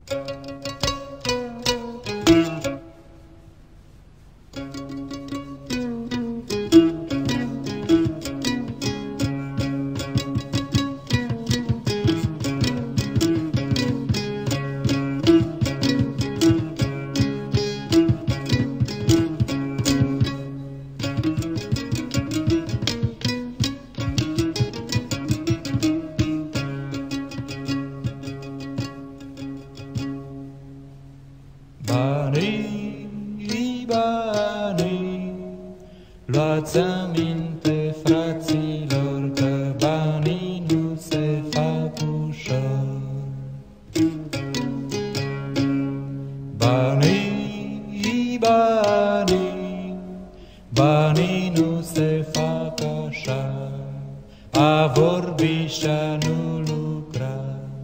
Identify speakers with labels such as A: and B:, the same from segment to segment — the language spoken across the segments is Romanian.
A: Banii, banii, luați aminte, fraților, că banii nu se fac ușor. Banii, banii, banii nu se fac așa, a vorbi și a nu lucra.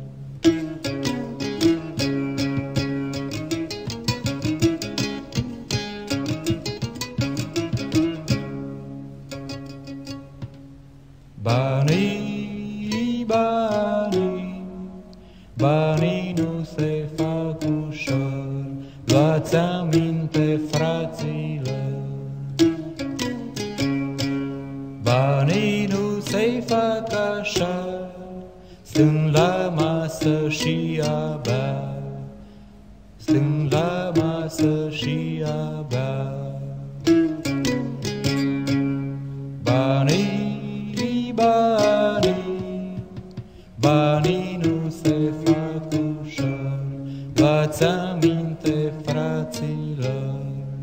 A: Banii, banii, banii nu se fac ușor, luați aminte, fraților. Banii nu se fac așa, stând la masă și a bea, stând la masă și a bea. Banii, banii, banii nu se fac ușor, luați aminte, fraților.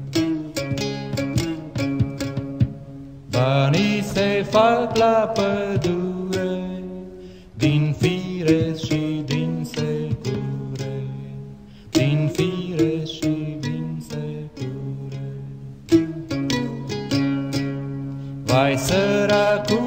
A: Banii se fac la pădure, din fire și din secure, din fire și din secure. Vai săracul